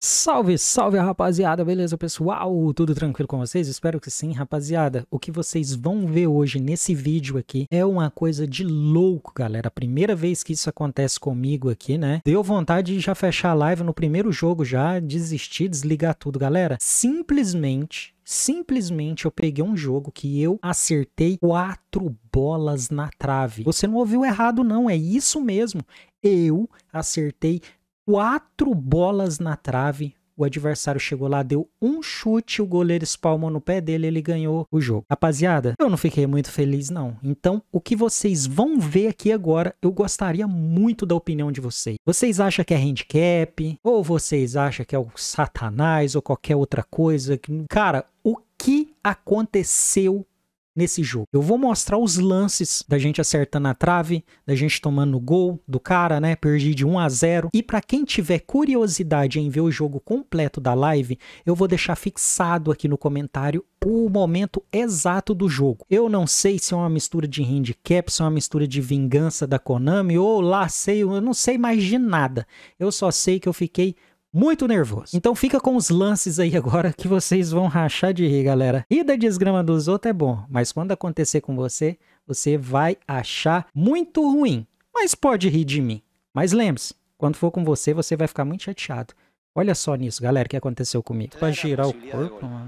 Salve, salve rapaziada, beleza pessoal? Tudo tranquilo com vocês? Espero que sim, rapaziada. O que vocês vão ver hoje nesse vídeo aqui é uma coisa de louco, galera. A primeira vez que isso acontece comigo aqui, né? Deu vontade de já fechar a live no primeiro jogo, já desistir, desligar tudo, galera. Simplesmente eu peguei um jogo que eu acertei 4 bolas na trave. Você não ouviu errado não, é isso mesmo. Eu acertei 4 bolas na trave, o adversário chegou lá, deu um chute, o goleiro espalmou no pé dele, ele ganhou o jogo. Rapaziada, eu não fiquei muito feliz não. Então, o que vocês vão ver aqui agora, eu gostaria muito da opinião de vocês. Vocês acham que é handicap? Ou vocês acham que é o Satanás ou qualquer outra coisa? Cara, o que aconteceu nesse jogo? Eu vou mostrar os lances da gente acertando a trave, da gente tomando o gol do cara, né? Perdi de 1 a 0. E para quem tiver curiosidade em ver o jogo completo da live, eu vou deixar fixado aqui no comentário o momento exato do jogo. Eu não sei se é uma mistura de handicap, se é uma mistura de vingança da Konami, ou lá sei, eu não sei mais de nada. Eu só sei que eu fiquei muito nervoso. Então fica com os lances aí agora que vocês vão rachar de rir, galera. Rir da desgrama dos outros é bom, mas quando acontecer com você, você vai achar muito ruim. Mas pode rir de mim. Mas lembre-se, quando for com você, você vai ficar muito chateado. Olha só nisso, galera, o que aconteceu comigo. Pra girar o corpo, mano.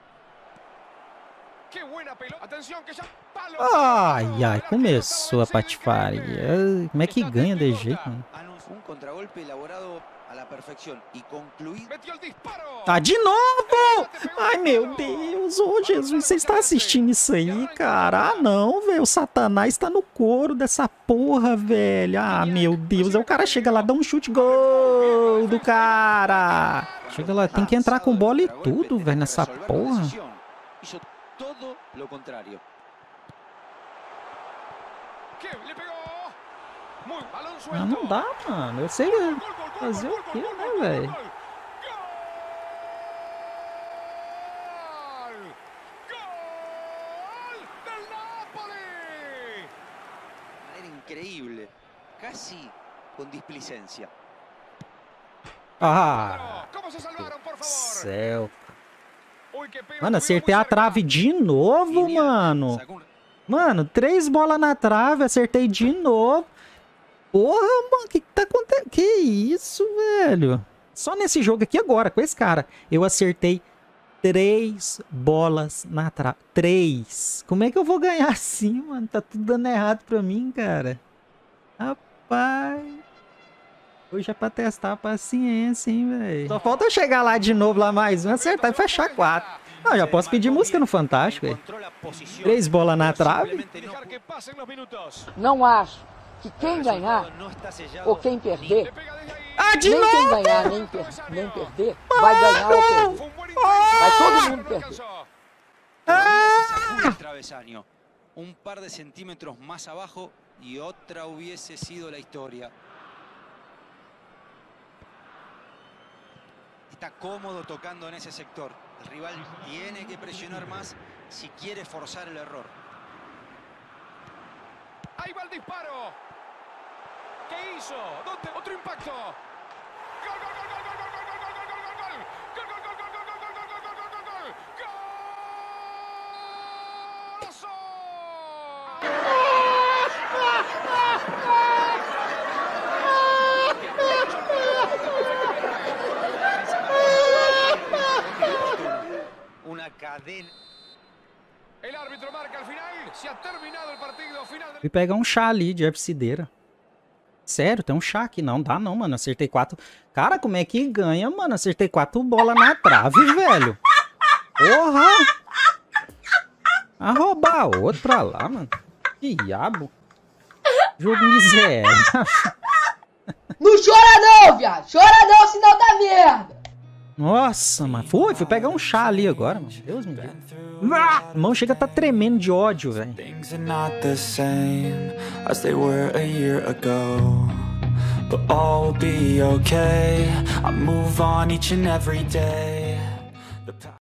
Ai, ai, começou a patifaria. Como é que ganha de jeito, mano? Tá de novo! Ai, meu Deus! Ô, Jesus, você está assistindo isso aí, cara? Ah, não, velho. O Satanás tá no couro dessa porra, velho. Ah, meu Deus. Aí o cara chega lá, dá um chute, gol do cara. Chega lá, tem que entrar com bola e tudo, velho, nessa porra. Ah, não dá, mano. Eu sei fazer o quê, né, velho? Increíble, casi com displicência. Ah, céu. Mano, acertei a trave de novo, mano. Mano, 3 bolas na trave, acertei de novo. Porra, mano, o que tá acontecendo? Que isso, velho? Só nesse jogo aqui agora, com esse cara, eu acertei 3 bolas na trave. 3. Como é que eu vou ganhar assim, mano? Tá tudo dando errado pra mim, cara. Rapaz. Hoje é pra testar a paciência, hein, velho. Só falta eu chegar lá de novo, lá mais um, acertar e fechar 4. Não, já posso pedir música no Fantástico, velho. 3 bolas na trave. Não acho que quem ganhar ou quem perder, de nem novo! quem ganhar nem perder, vai ganhar ou perder. Vai todo mundo perder. Un par de centímetros más abajo y otra hubiese sido la historia. Está cómodo tocando en ese sector. El rival tiene que presionar más si quiere forzar el error. Ahí va el disparo. ¿Qué hizo? ¿Dónde? Otro impacto. ¡Gol, gol, gol, gol, gol, gol, gol, gol, gol, gol, gol! ¡Gol, gol, gol, gol, gol, gol, gol, gol, gol, gol, gol, gol! ¡Golazo! Una cadena. El árbitro marca al final. Se ha terminado el partido final. Fui pegar um chá ali de absideira. Sério, tem um chá aqui. Não dá não, mano. Acertei 4. Cara, como é que ganha, mano? Acertei 4 bolas na trave, velho. Porra! A roubar outro pra lá, mano. Que diabo. Jogo miserável. Não chora não, viado. Chora não, senão dá merda. Nossa, mano. Fui pegar um chá ali agora, mano. Deus me livre. A mão chega a tá tremendo de ódio, velho. Things are not the same as they were a year ago, but all will be okay. I move on each and every day.